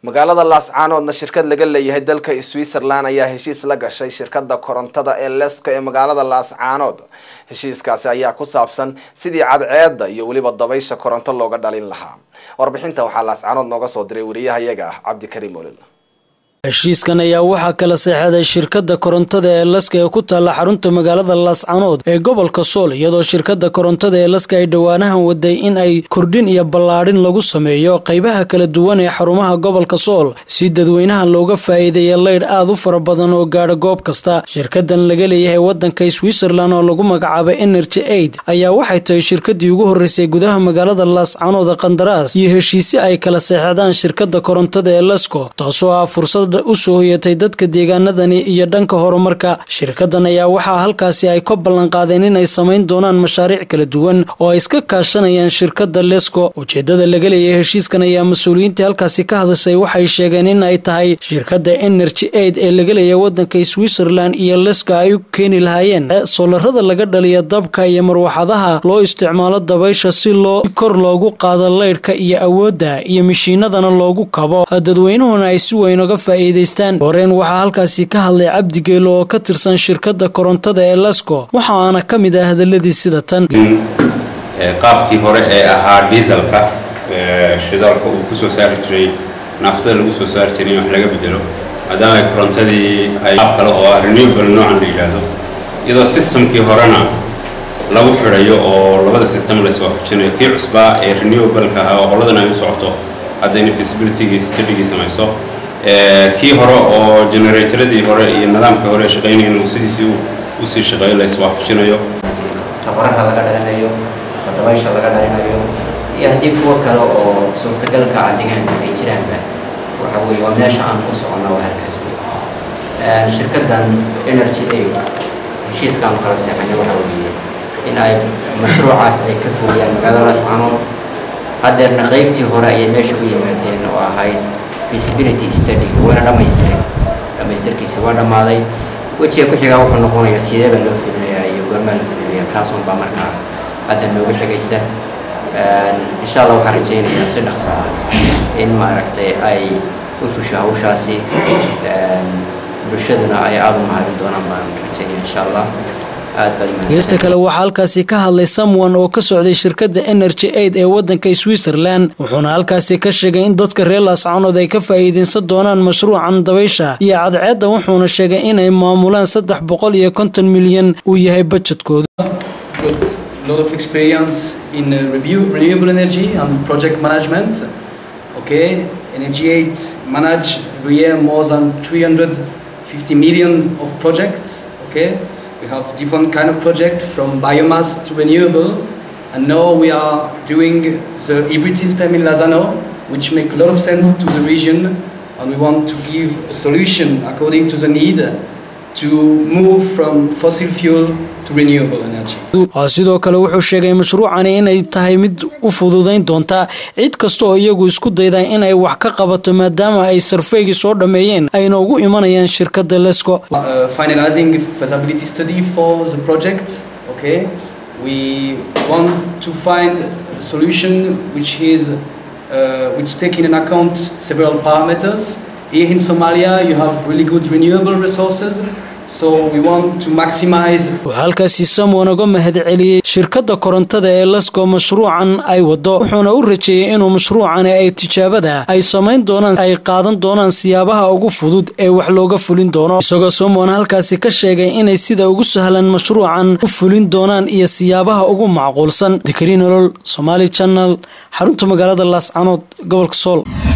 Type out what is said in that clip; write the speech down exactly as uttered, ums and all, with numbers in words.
magaalada Laascaanoodna shirkad laga leeyahay dalka Switzerland ayaa heshiis la gashay shirkadda korontada ee Lesko ee magaalada Laascaanood. heshiiskaasi ayaa ku saabsan sidii cadceedda iyo waliba dabaysha koronto looga dhalin lahaa. warbixinta waxaa Laascaanood nooga soo diray wariyahayaga Cabdikariim Olil. heshiiskan ayaa waxaa kala saxeexday shirkadda korontada ee Lesko ee ku taala xarunta magaalada Laascaanood ee gobolka Sool, iyadoo shirkadda korontada ee Lesko ay dhawaanahan waday in ay kordhin iyo ballaadhin lagu sameeyo qaybaha kala duwan ee xarumaha gobolka Sool si dadweynaha looga faa'iideeyo leyd aad u fara badan oo gaadha goob kasta. shirkaddan laga leeyahay waddanka Switzerland oo lagu magacaabo Energy Aid ayaa waxay tahay shirkaddii ugu horeysay gudaha magaalada Laascaanood qandaraas iyo heshiis ay kala saxeexdaan shirkadda korontada ee Lesko, taasoo ah fursad u soo hoyatay dadka deegaanadani iyo dhanka horumarka. shirkaddan ayaa waxaa halkaasi ay ka ballan qaadeen in ay samayn doonaan mashaariic kala duwan oo ay iska kaashanayaan shirkadda Lesko. ujeedada laga leeyahay heshiiskan ayaa mas'uuliyiinta halkaasi ka hadashay waxay sheegeen in ay tahay shirkadda Energy Aid ee laga leeyahay waddanka Switzerland iyo Lesko ay u keeni lahaayeen soolarada laga dhaliyo dabka iyo marwaxadaha loo isticmaalo dabaysha si loo kor loogu qaado leydhka iyo awoodda iyo mishiinadana loogu kabo dadweynuhuna ay si weyn uga faa'iideystaan. horeen waxaa halkaasi ka hadlay Cabdi Geelo oo ka tirsan shirkadda korontada ee Lesko, waxaana ka mid ah hadalladii sida tan: qaabkii hore ee ahaa dieselka shidaalka uu ku soo saari jiray naftada lagu soo saari jiray wax laga bedelo maadaama ay korontadii ay qaab kale oo renewable noocan la yiraahdo, iyadoo systemkii horena lagu xirayo oo labada system la isku waafajinayo kii cusbaa ee renewable-ka ah oo qoladana ay u socoto hadda in feasibility-giisa study-gi samayso kii hore oo generator-adii hore iyo nidaamkii hore shaqaynayeen uu sidiisii u sii shaqeeyo la iswaafajinayo tabarada laga dhalinayo dabaysha laga dhalinayo iyo haddii kuwa kale oo suurtagalka ah deegaanka ay jiraanba waxa weeye waa meesha aan u soconno waa halkaas. shirkaddan Energy Aid heshiiskan kala saxeexay waxa weeye in ay mashruucaas ay ka fuliyaan magaalada Laascaanood. haddeerna qaybtii hore ayay meesha u yimaadeen oo ahayd feasibility study waana dhamaystireen dhamaystirkiisa waa dhamaaday. wejiga ku xiga wuxuu noqonayaa sidee baa loo fulinayaa iyo goorma la fulinayaa, taas oo baa markaa hadda noogu xigaysa. insha Allah waxaan rajaynayaa si dhaqso ah in maaragtay ay u fusho hawshaasi bulshaduna ay aad u mahadin doonaan baan rajaynayaa insha Allah. geesta kale waxaa halkaasi ka hadlay Someone oo ka socday shirkadda Energy Aid ee waddanka Switzerland, wuxuuna halkaasi ka sheegay in dadka reer Laascaanood ay ka faa'iideysan doonaan mashruucan dabaysha iyo cadceedda, wuxuuna sheegay inay maamulaan saddex boqol iyo konton milyan uu yahay budgetkooda. A lot of experience in uh, review, renewable energy and project management. Okay, Energy Aid manage every year more than three hundred fifty million of projects. Okay. We have different kind of project from biomass to renewable, and now we are doing the hybrid system in Lázano, which make a lot of sense to the region, and we want to give a solution according to the need to move from fossil fuel to renewable energy. sidoo kale wuxuu sheegay mashruucani inay tahay mid u fududeyn doonta cid kasta oo iyagu isku dayda in ay wax ka qabato maadaama ay survey-gi soo dhameeyeen ayna ugu imanayaan shirkadda Lesko. finalizing feasibility study for the project. Okay, we want to find a solution which is uh, which taking in account several parameters. Here in Somalia you have really good renewable resources, so we want to maximize. halkaasi Someone uga mahadceliyay shirkadda korontada ee Lesko mashruucan ay wado, wuxuuna u rajeeyay inuu mashruucan ay tijaabada ay samayn doonaan ay qaadan doonaan siyaabaha ugu fudud ee wax looga fulin doono. isagoo Someone halkaasi ka sheegay inay sida ugu sahlan mashruucan u fulin doonaan iyo siyaabaha ugu macquulsan. Cabdikariim Olil, Somali Channel, xarunta magaalada Laascaanood, gobolka Sool.